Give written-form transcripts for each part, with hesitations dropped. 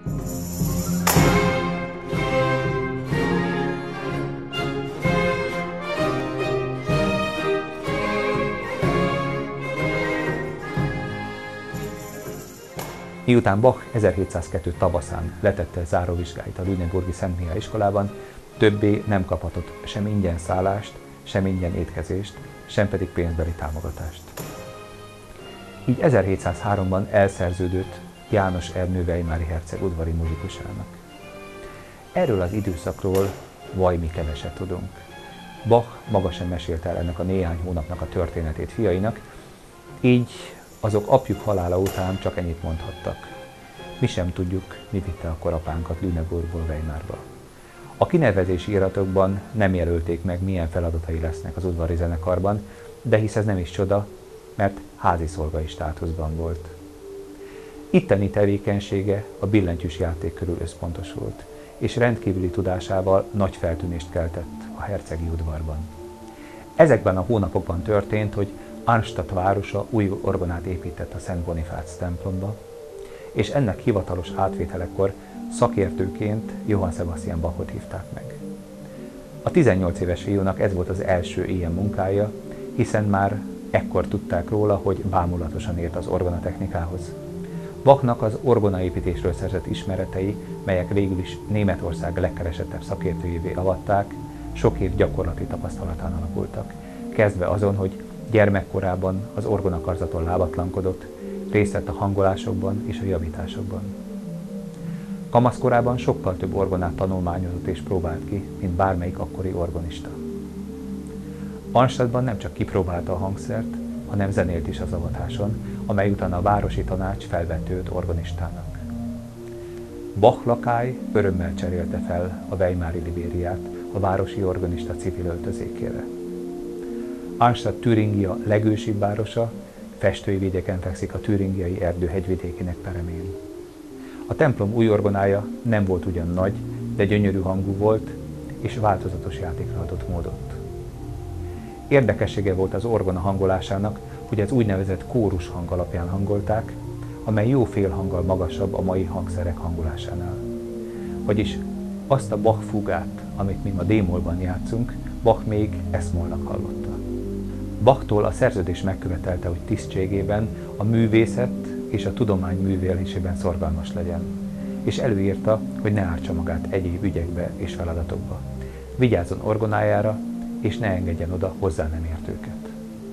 Miután Bach 1702 tavaszán letette záróvizsgáit a lüneburgi Szent Mihály iskolában, többé nem kaphatott sem ingyen szállást, sem ingyen étkezést, sem pedig pénzbeli támogatást. Így 1703-ban elszerződött János Ernő weimári herceg udvari muzsikusának. Erről az időszakról vajmi keveset tudunk. Bach maga sem mesélte el ennek a néhány hónapnak a történetét fiainak, így azok apjuk halála után csak ennyit mondhattak. Mi sem tudjuk, mi vitte a korapánkat Lüneburgból Weimarba. A kinevezési iratokban nem jelölték meg, milyen feladatai lesznek az udvari zenekarban, de hisz ez nem is csoda, mert házi szolgai státuszban volt. Itteni tevékenysége a billentyűs játék körül összpontosult, és rendkívüli tudásával nagy feltűnést keltett a hercegi udvarban. Ezekben a hónapokban történt, hogy Arnstadt városa új orgonát épített a Szent Bonifác templomba, és ennek hivatalos átvételekor szakértőként Johann Sebastian Bachot hívták meg. A 18 éves fiúnak ez volt az első ilyen munkája, hiszen már ekkor tudták róla, hogy bámulatosan ért az orgonatechnikához. Bachnak az orgonaépítésről szerzett ismeretei, melyek végül is Németország legkeresettebb szakértőjévé avatták, sok év gyakorlati tapasztalatán alapultak, kezdve azon, hogy gyermekkorában az orgonakarzaton lábatlankodott, részt vett a hangolásokban és a javításokban. Kamaszkorában sokkal több orgonát tanulmányozott és próbált ki, mint bármelyik akkori orgonista. Arnstadtban nem csak kipróbálta a hangszert, hanem zenélt is az avatáson, amely után a városi tanács felvette őt organistának. Bach lakály örömmel cserélte fel a weimári libériát a városi organista civil öltözékére. Arnstadt Türingia legősibb városa, festői vidéken fekszik a türingiai erdő hegyvidékének peremén. A templom új orgonája nem volt ugyan nagy, de gyönyörű hangú volt, és változatos játékra adott módot. Érdekessége volt az orgona hangolásának, hogy az úgynevezett kórus hang alapján hangolták, amely jó fél hanggal magasabb a mai hangszerek hangolásánál. Vagyis azt a Bach fugát, amit mi ma D-mollban játszunk, Bach még S-mollnak hallotta. Bachtól a szerződés megkövetelte, hogy tisztségében a művészet és a tudomány művelésében szorgalmas legyen, és előírta, hogy ne ártsa magát egyéb ügyekbe és feladatokba. Vigyázzon orgonájára, és ne engedjen oda hozzá nem értőket.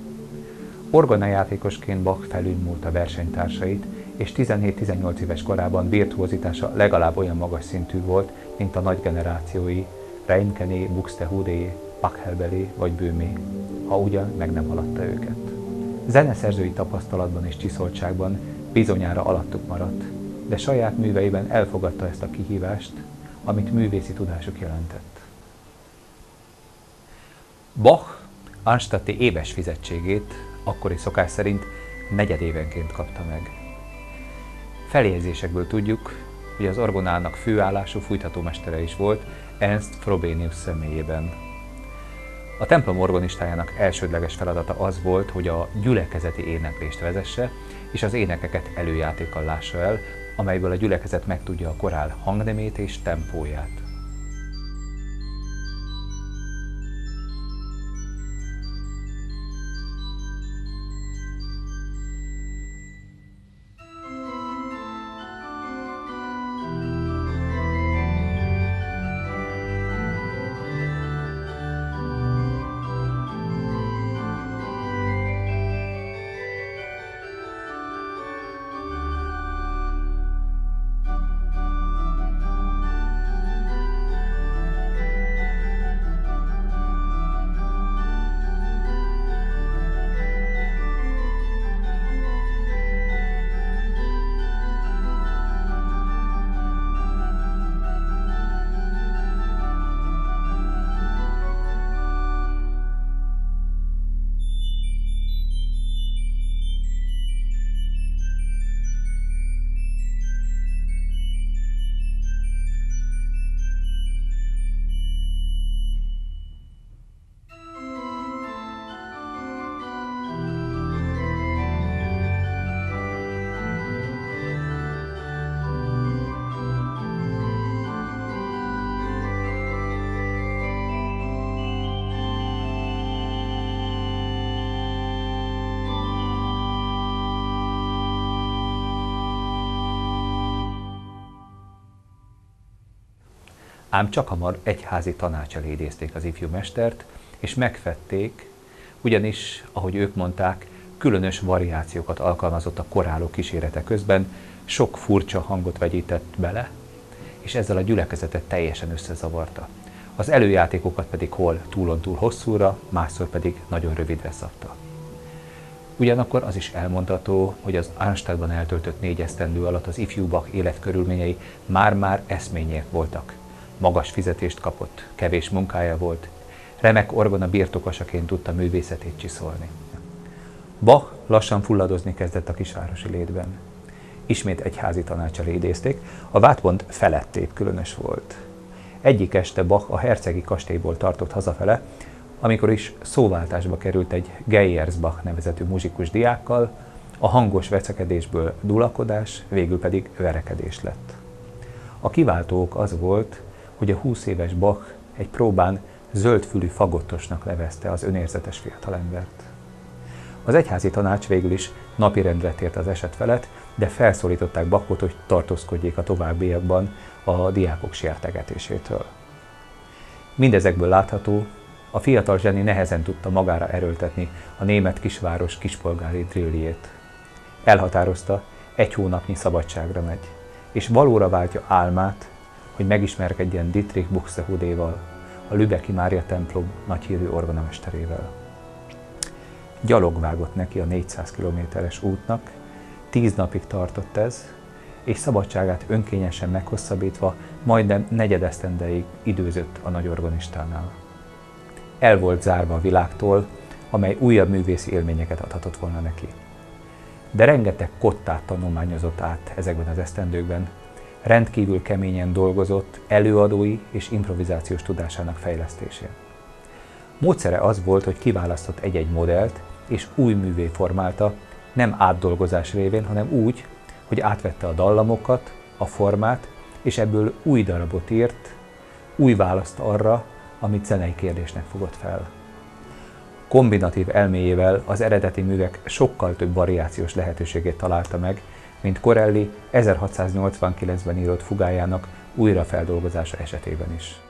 Orgonajátékosként Bach felülmúlt a versenytársait, és 17-18 éves korában virtuózitása legalább olyan magas szintű volt, mint a nagy generációi Reinkené, Buxtehude, Pachelbel vagy Böhmé, ha ugyan meg nem haladta őket. Zeneszerzői tapasztalatban és csiszoltságban bizonyára alattuk maradt, de saját műveiben elfogadta ezt a kihívást, amit művészi tudásuk jelentett. Bach arnstadti éves fizetségét akkori szokás szerint negyedévenként kapta meg. Feljegyzésekből tudjuk, hogy az orgonának főállású fújtatómestere is volt Ernst Frobenius személyében. A templom organistájának elsődleges feladata az volt, hogy a gyülekezeti éneklést vezesse, és az énekeket előjátékkal lássa el, amelyből a gyülekezet megtudja a korál hangnemét és tempóját. Ám csakhamar egyházi tanács elé idézték az ifjú mestert, és megfedték, ugyanis, ahogy ők mondták, különös variációkat alkalmazott a koráló kísérete közben, sok furcsa hangot vegyített bele, és ezzel a gyülekezetet teljesen összezavarta. Az előjátékokat pedig hol túlontúl hosszúra, másszor pedig nagyon rövidre szabta. Ugyanakkor az is elmondható, hogy az Arnstadtban eltöltött 4 esztendő alatt az ifjú Bach életkörülményei már-már eszmények voltak. Magas fizetést kapott, kevés munkája volt, remek orgona birtokosaként tudta művészetét csiszolni. Bach lassan fulladozni kezdett a kisvárosi létben. Ismét egyházi tanács elé idézték, a vádpont felettébb különös volt. Egyik este Bach a hercegi kastélyból tartott hazafele, amikor is szóváltásba került egy Geyersbach nevezetű muzsikus diákkal, a hangos veszekedésből dulakodás, végül pedig verekedés lett. A kiváltó ok az volt, hogy a 20 éves Bach egy próbán zöldfülű fagottosnak nevezte az önérzetes fiatalembert. Az egyházi tanács végül is napirendre tért az eset felett, de felszólították Bachot, hogy tartózkodjék a továbbiakban a diákok sértegetésétől. Mindezekből látható, a fiatal zseni nehezen tudta magára erőltetni a német kisváros kispolgári drilljét. Elhatározta, 1 hónapnyi szabadságra megy, és valóra váltja álmát, hogy megismerkedjen Dietrich Buxtehudéval, a Lübecki Mária templom nagyhírű orgonamesterével. Gyalog vágott neki a 400 kilométeres útnak, 10 napig tartott ez, és szabadságát önkényesen meghosszabbítva majdnem negyedesztendeig időzött a nagy orgonistánál. El volt zárva a világtól, amely újabb művészi élményeket adhatott volna neki. De rengeteg kottát tanulmányozott át ezekben az esztendőkben, rendkívül keményen dolgozott előadói és improvizációs tudásának fejlesztésén. Módszere az volt, hogy kiválasztott egy-egy modellt, és új művé formálta, nem átdolgozás révén, hanem úgy, hogy átvette a dallamokat, a formát, és ebből új darabot írt, új választ arra, amit zenei kérdésnek fogott fel. Kombinatív elméjével az eredeti művek sokkal több variációs lehetőségét találta meg, mint Corelli 1689-ben írott fugájának újrafeldolgozása esetében is.